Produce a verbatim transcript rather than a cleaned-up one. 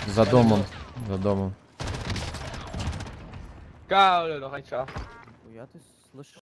За домом. За домом. Cao rồi nó hay sao? Я ты слышишь?